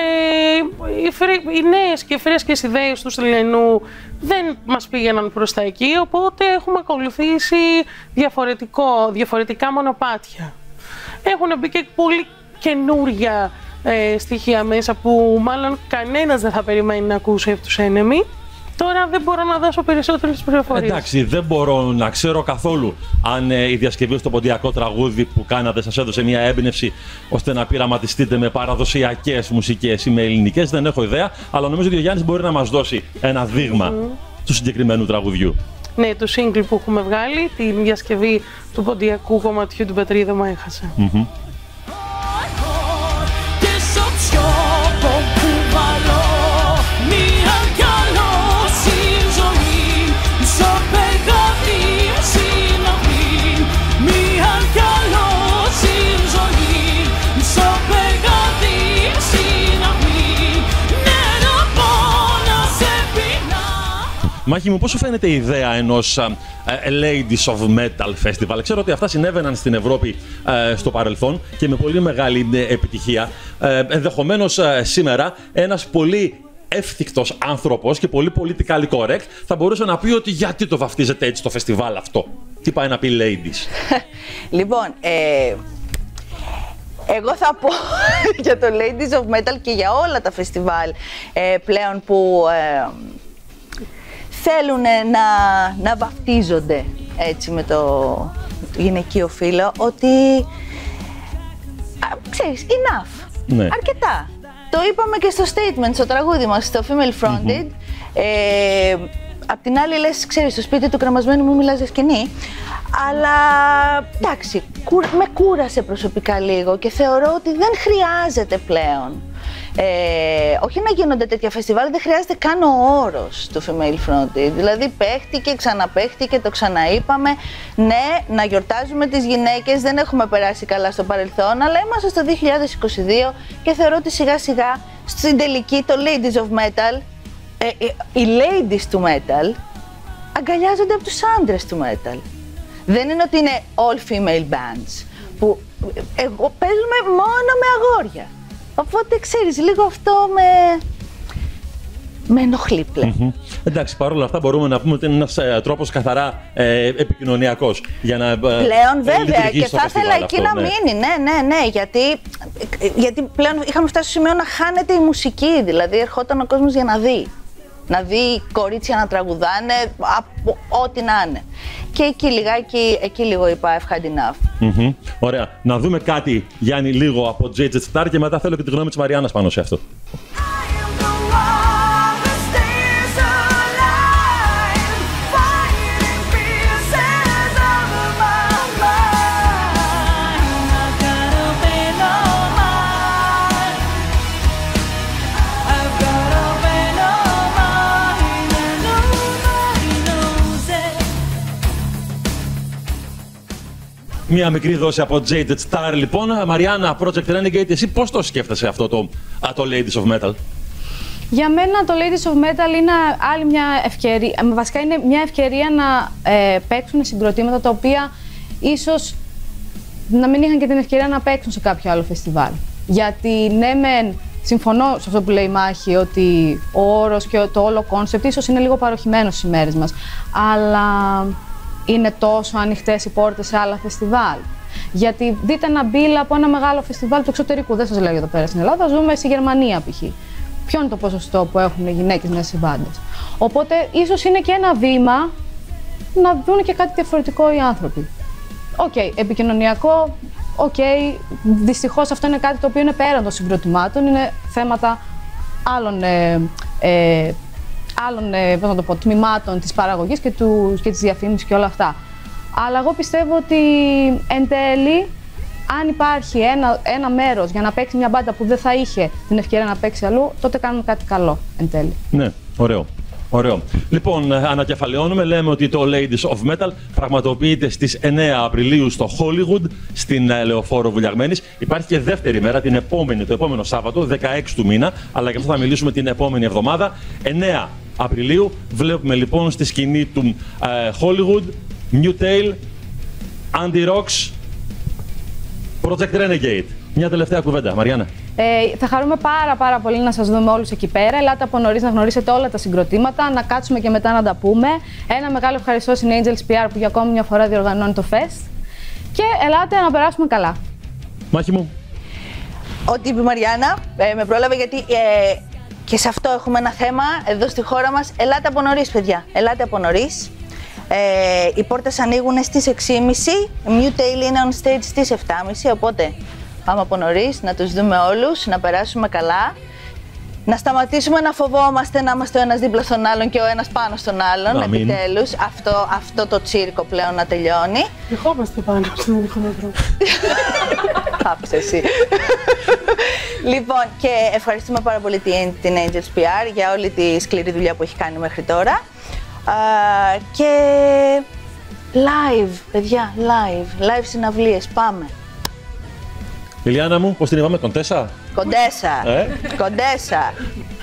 οι νέες και φρέσκες ιδέες του Στυλιανού δεν μας πήγαιναν προς τα εκεί, οπότε έχουμε ακολουθήσει διαφορετικά μονοπάτια. Έχουν μπει και πολύ καινούρια στοιχεία μέσα που μάλλον κανένας δεν θα περιμένει να ακούσει από τους Enemy. Τώρα δεν μπορώ να δώσω περισσότερες πληροφορίες. Εντάξει, δεν μπορώ να ξέρω καθόλου αν η διασκευή στο ποντιακό τραγούδι που κάνατε σας έδωσε μια έμπνευση ώστε να πειραματιστείτε με παραδοσιακές μουσικές ή με ελληνικές. Δεν έχω ιδέα, αλλά νομίζω ότι ο Γιάννης μπορεί να μας δώσει ένα δείγμα του συγκεκριμένου τραγουδιού. Ναι, το single που έχουμε βγάλει, τη διασκευή του ποντιακού κομματιού του Πατρίδα μου έχασα. Μάχη μου, πώς σου φαίνεται η ιδέα ενός Ladies of Metal Festival? Ξέρω ότι αυτά συνέβαιναν στην Ευρώπη στο παρελθόν και με πολύ μεγάλη επιτυχία. Ενδεχομένως σήμερα ένας πολύ εύθυκτος άνθρωπος και πολύ politically correct θα μπορούσε να πει ότι γιατί το βαφτίζετε έτσι το φεστιβάλ αυτό. Τι πάει να πει Ladies? Λοιπόν, εγώ θα πω για το Ladies of Metal και για όλα τα φεστιβάλ πλέον που θέλουν να βαφτίζονται έτσι με το γυναικείο φύλο, ότι ξέρεις, enough, ναι. Αρκετά. Το είπαμε και στο statement, στο τραγούδι μας, στο Female Fronted. Απ' την άλλη λες, ξέρεις, στο σπίτι του κρεμασμένου μου μιλάς για σκηνή. Αλλά εντάξει, με κούρασε προσωπικά λίγο και θεωρώ ότι δεν χρειάζεται πλέον. Όχι να γίνονται τέτοια φεστιβάλ, δεν χρειάζεται καν ο όρος του Female Fronted. Δηλαδή παίχτηκε, ξαναπαίχτηκε, το ξαναείπαμε. Ναι, να γιορτάζουμε τις γυναίκες, δεν έχουμε περάσει καλά στο παρελθόν, αλλά είμαστε στο 2022 και θεωρώ ότι σιγά σιγά στην τελική το Ladies of Metal, οι ladies του metal αγκαλιάζονται από τους άντρες του metal. Δεν είναι ότι είναι all female bands που παίζουμε μόνο με αγόρια. Οπότε ξέρεις, λίγο αυτό με ενοχλεί πλέον. Εντάξει, παρόλα αυτά μπορούμε να πούμε ότι είναι ένας τρόπος καθαρά επικοινωνιακός για να πλέον βέβαια, και θα ήθελα εκεί αυτό, να μείνει, ναι, γιατί πλέον είχαμε φτάσει στο σημείο να χάνεται η μουσική, δηλαδή ερχόταν ο κόσμος για να δει κορίτσια να τραγουδάνε, από ό,τι να είναι. Και εκεί λίγο είπα I've had enough. Ωραία. Να δούμε κάτι, Γιάννη, λίγο από JJ Star και μετά θέλω και τη γνώμη της Μαριάννας πάνω σε αυτό. Μία μικρή δόση από Jaded Star, λοιπόν. Μαριάννα, Project Renegade, εσύ πώς το σκέφτεσαι αυτό το Ladies of Metal? Για μένα το Ladies of Metal είναι άλλη μια ευκαιρία, βασικά είναι μια ευκαιρία να παίξουν συγκροτήματα τα οποία ίσως να μην είχαν και την ευκαιρία να παίξουν σε κάποιο άλλο φεστιβάλ. Γιατί ναι μεν, συμφωνώ σε αυτό που λέει η Μάχη, ότι ο όρος και το όλο κόνσεπτ ίσως είναι λίγο παροχημένο στις ημέρες μας, αλλά είναι τόσο ανοιχτές οι πόρτες σε άλλα φεστιβάλ? Γιατί δείτε ένα μπίλ από ένα μεγάλο φεστιβάλ του εξωτερικού, δεν σας λέω εδώ πέρα στην Ελλάδα, ζούμε στη Γερμανία π.χ. Ποιο είναι το ποσοστό που έχουν γυναίκες μέσα σε μπάντες? Οπότε ίσως είναι και ένα βήμα να δουν και κάτι διαφορετικό οι άνθρωποι. Οκ, επικοινωνιακό, δυστυχώς αυτό είναι κάτι το οποίο είναι πέραν των συγκροτημάτων, είναι θέματα άλλων τμήματων της παραγωγής και της διαφήμισης και όλα αυτά. Αλλά εγώ πιστεύω ότι εν τέλει, αν υπάρχει ένα μέρος για να παίξει μια μπάντα που δεν θα είχε την ευκαιρία να παίξει αλλού, τότε κάνουμε κάτι καλό εν τέλει. Ναι, ωραίο. Ωραίο. Λοιπόν, ανακεφαλαιώνουμε, λέμε ότι το Ladies of Metal πραγματοποιείται στις 9 Απριλίου στο Hollywood, στην Λεωφόρο Βουλιαγμένης. Υπάρχει και δεύτερη μέρα, το επόμενο Σάββατο, 16 του μήνα, αλλά γι' αυτό θα μιλήσουμε την επόμενη εβδομάδα. 9 Απριλίου βλέπουμε λοιπόν στη σκηνή του Hollywood, New Tale, Andy Rocks, Project Renegade. Μια τελευταία κουβέντα, Μαριάννα. Θα χαρούμε πάρα πολύ να σας δούμε όλους εκεί πέρα. Ελάτε από νωρίς να γνωρίσετε όλα τα συγκροτήματα, να κάτσουμε και μετά να τα πούμε. Ένα μεγάλο ευχαριστώ στην Angels PR που για ακόμη μια φορά διοργανώνει το Fest. Και ελάτε να περάσουμε καλά. Μάχη μου. Ό,τι είπε η Μαριάννα, με πρόλαβε γιατί και σε αυτό έχουμε ένα θέμα εδώ στη χώρα μας. Ελάτε από νωρίς, παιδιά. Ελάτε από νωρίς. Οι πόρτες ανοίγουν στις 6.30. New Tale είναι on stage στις 7.30, οπότε πάμε από νωρίς, να τους δούμε όλους, να περάσουμε καλά. Να σταματήσουμε να φοβόμαστε να είμαστε ο ένας δίπλα στον άλλον και ο ένας πάνω στον άλλον. Επιτέλους, αυτό το τσίρκο πλέον να τελειώνει. Δεχόμαστε πάνω στον διχόμετρο. Άψε εσύ. Λοιπόν, και ευχαριστούμε πάρα πολύ την Angels PR για όλη τη σκληρή δουλειά που έχει κάνει μέχρι τώρα. Και live, παιδιά, live συναυλίες, πάμε. Ηλιάνα μου, πώς την είπαμε, Κοντέσα? Κοντέσα.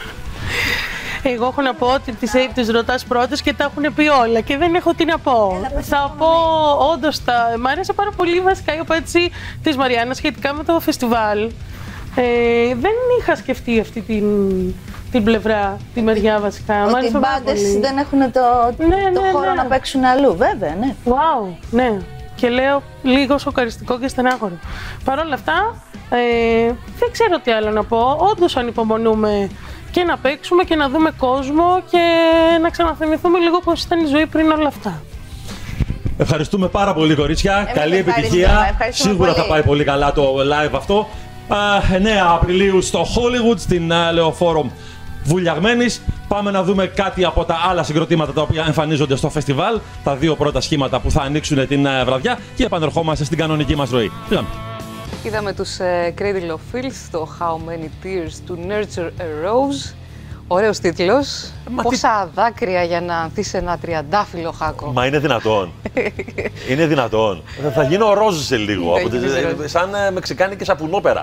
Εγώ έχω να πω ότι τις ρωτάς πρώτες και τα έχουν πει όλα και δεν έχω τι να πω. Θα πω όντως μ' άρεσε πάρα πολύ βασικά η απάντηση της Μαριάννας σχετικά με το φεστιβάλ. Δεν είχα σκεφτεί αυτή την πλευρά, τη μεριά βασικά. Ότι οι μπάντες δεν έχουν το χώρο να παίξουν αλλού, βέβαια, ναι. Wow, ναι. Και λέω λίγο σοκαριστικό και στενάχωρο. Παρ' όλα αυτά, δεν ξέρω τι άλλο να πω. Όντως ανυπομονούμε και να παίξουμε και να δούμε κόσμο και να ξαναθυμηθούμε λίγο πώς ήταν η ζωή πριν όλα αυτά. Ευχαριστούμε πάρα πολύ, κορίτσια. Καλή επιτυχία. Σίγουρα θα πάει πολύ καλά το live αυτό. 9 Απριλίου στο Hollywood, στην Λεωφόρο Βουλιαγμένης. Πάμε να δούμε κάτι από τα άλλα συγκροτήματα τα οποία εμφανίζονται στο φεστιβάλ. Τα δύο πρώτα σχήματα που θα ανοίξουν την βραδιά και επανερχόμαστε στην κανονική μας ροή. Είδαμε τους Cradle of Filth, το How Many Tears to Nurture a Rose. Ωραίος τίτλος. Πόσα δάκρυα για να ανθίσει ένα τριαντάφυλλο, Χάκο. Μα είναι δυνατόν. Είναι δυνατόν. Θα γίνω ροζ σε λίγο. Σαν μεξικάνικη σαπουνόπερα.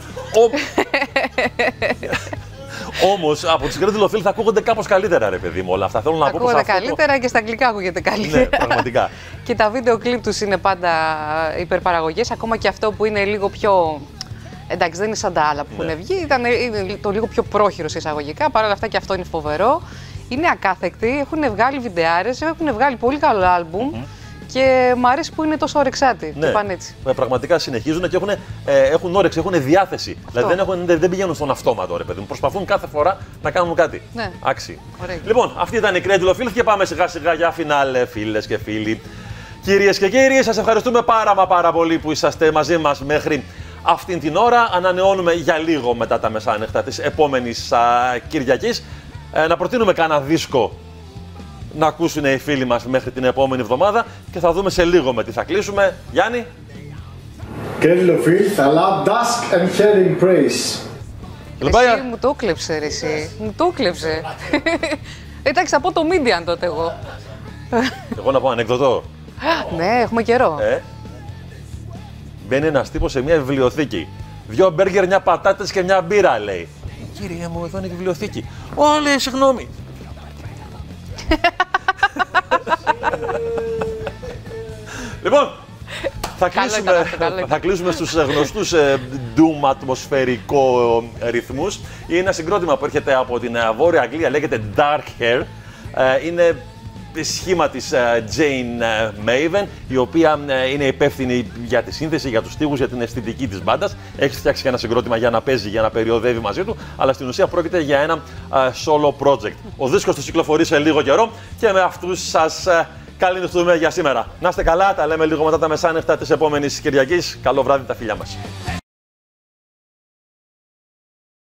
Όμως από τις Cradle of Filth θα ακούγονται κάπως καλύτερα, ρε παιδί μου, όλα αυτά. Θέλω να πω πως ακούγονται καλύτερα και στα αγγλικά ακούγεται καλύτερα. Ναι, πραγματικά. Και τα βίντεο κλιπ τους είναι πάντα υπερπαραγωγές, ακόμα και αυτό που είναι λίγο πιο. Εντάξει, δεν είναι σαν τα άλλα που έχουν βγει, είναι το λίγο πιο πρόχειρο σε εισαγωγικά. Παρ' όλα αυτά και αυτό είναι φοβερό. Είναι ακάθεκτοι, έχουν βγάλει βιντεάρες, έχουν βγάλει πολύ καλό άλμπουμ και μου αρέσει που είναι τόσο ορεξάτοι. Ναι, πάνε έτσι. Πραγματικά συνεχίζουν και έχουν όρεξη, έχουν διάθεση. Δηλαδή δεν πηγαίνουν στον αυτόματο, ρε παιδί μου. Προσπαθούν κάθε φορά να κάνουν κάτι. Ναι. Άξιοι. Ωραία. Λοιπόν, αυτή ήταν η Cradle of Filth και πάμε σιγά σιγά για φινάλε, φίλες και φίλοι. Κυρίες και κύριοι, σας ευχαριστούμε πάρα πολύ που είσαστε μαζί μας μέχρι αυτήν την ώρα. Ανανεώνουμε για λίγο μετά τα μεσάνυχτα της επόμενης Κυριακής. Να προτείνουμε κάνα δίσκο να ακούσουν οι φίλοι μας μέχρι την επόμενη εβδομάδα και θα δούμε σε λίγο με τι θα κλείσουμε. Γιάννη. Cradle of Filth, αλλά Dusk and Heading Praise. Εσύ μου το κλέψε, ρε εσύ. Μου το κλέψε. Εντάξει, θα πω το Median τότε εγώ. Εγώ να πω ανεκδοτό. Ναι, έχουμε καιρό. Μπαίνει ένας τύπος σε μια βιβλιοθήκη. 2 μπέργκερ, 9 πατάτες και 1 μπύρα, λέει. Κύριε μου, εδώ είναι η βιβλιοθήκη. Λέει, συγγνώμη. Λοιπόν, θα κλείσουμε στους γνωστούς doom ατμοσφαιρικό ρυθμούς. Είναι ένα συγκρότημα που έρχεται από την Βόρεια Αγγλία, λέγεται Dark Hair. Είναι σχήμα της Jane Maven, η οποία είναι υπεύθυνη για τη σύνθεση, για τους στίχους, για την αισθητική της μπάντας. Έχει φτιάξει και ένα συγκρότημα για να παίζει, για να περιοδεύει μαζί του, αλλά στην ουσία πρόκειται για ένα solo project. Ο δίσκος του κυκλοφορεί σε λίγο καιρό και με αυτούς σας καληνυχτούμε για σήμερα. Να είστε καλά, τα λέμε λίγο μετά τα μεσάνυχτα της επόμενης Κυριακής. Καλό βράδυ, τα φιλιά μας.